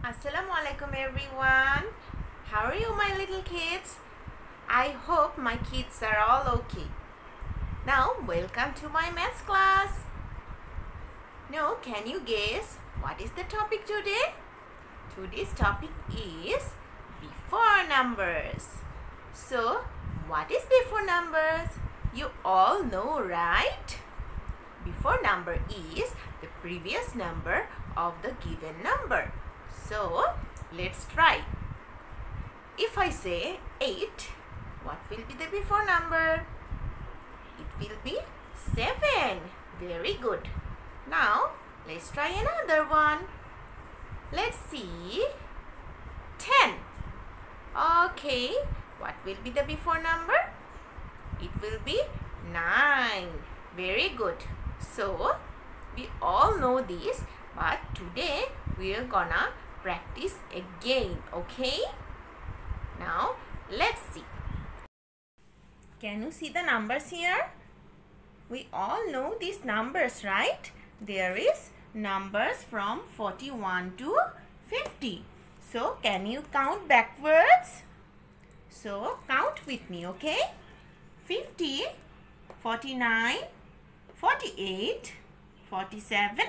Assalamualaikum everyone. How are you my little kids? I hope my kids are all okay. Now welcome to my maths class. Now can you guess what is the topic today? Today's topic is before numbers. So what is before numbers? You all know, right? Before number is the previous number of the given number. So let's try. If I say 8, what will be the before number? It will be 7. Very good. Now let's try another one. Let's see. 10. Okay, what will be the before number? It will be 9. Very good. So we all know this, but today we are gonna practice again, okay? Now let's see. Can you see the numbers here? We all know these numbers, right? There is numbers from 41 to 50. So can you count backwards? So count with me, okay? 50, 49, 48, 47,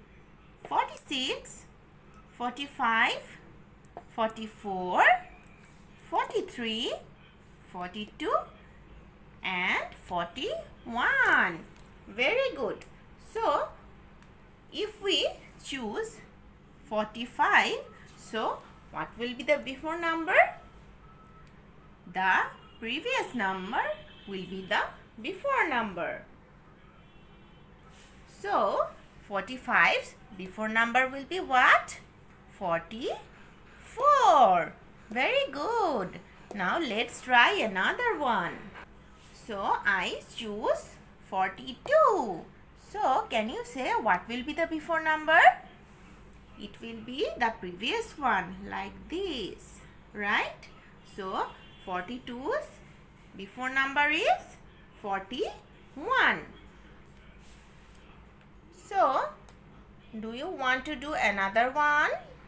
46, 45, 44, 43, 42 and 41. Very good. So if we choose 45, so what will be the before number? The previous number will be the before number. So 45's before number will be what? 44. Very good. Now let's try another one. So I choose 42. So can you say what will be the before number? It will be the previous one, like this, right? So 42's before number is 41. So, do you want to do another one?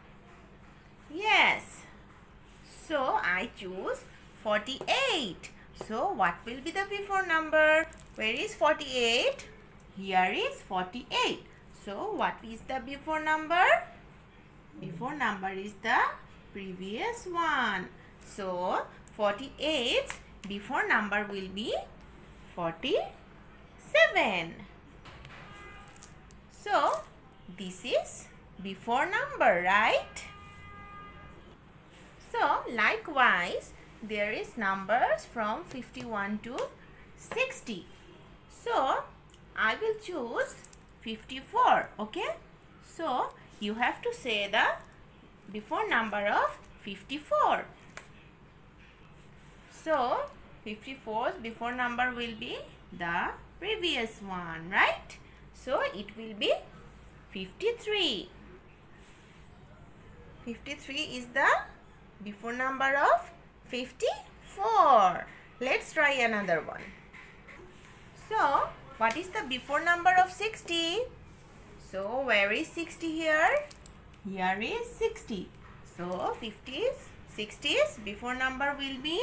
Yes. So, I choose 48. So, what will be the before number? Where is 48? Here is 48. So, what is the before number? Before number is the previous one. So, 48 before number will be 47. So, this is before number, right? So, likewise, there is numbers from 51 to 60. So, I will choose 54, okay? So, you have to say the before number of 54. So, 54's before number will be the previous one, right? So, it will be 53. 53 is the before number of 54. Let's try another one. So, what is the before number of 60? So, where is 60 here? Here is 60. So, 60's before number will be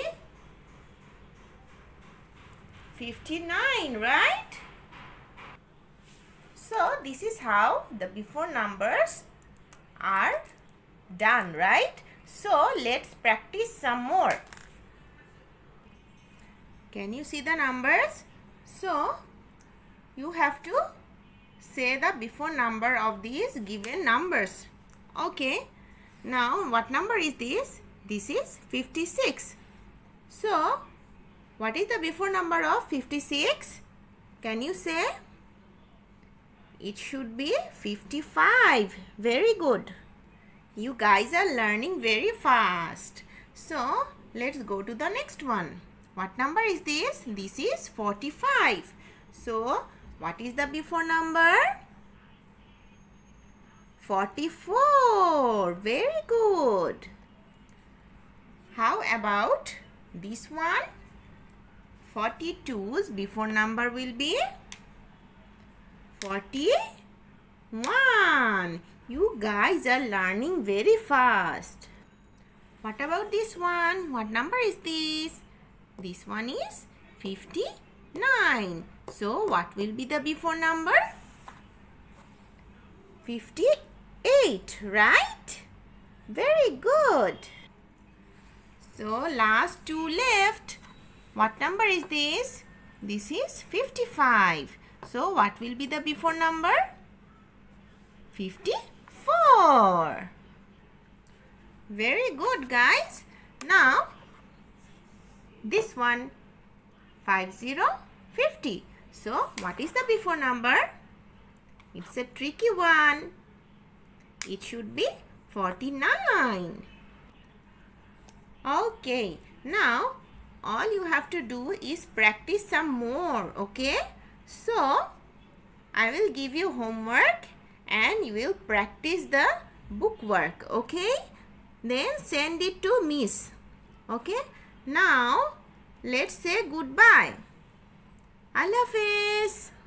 59, right? So, this is how the before numbers are done, right? So, let's practice some more. Can you see the numbers? So, you have to say the before number of these given numbers. Okay. Now, what number is this? This is 56. So, what is the before number of 56? Can you say? It should be 55. Very good. You guys are learning very fast. So, let's go to the next one. What number is this? This is 45. So, what is the before number? 44. Very good. How about this one? 42's before number will be 41. You guys are learning very fast. What about this one? What number is this? This one is 59. So what will be the before number? 58, right? Very good. So last two left. What number is this? This is 55. So what will be the before number? 54. Very good, guys. Now this one 50, 50. So what is the before number? It's a tricky one. It should be 49. Okay, now all you have to do is practice some more, okay? So I will give you homework and you will practice the book work, okay? Then send it to Miss, okay? Now let's say goodbye. Allah Hafiz.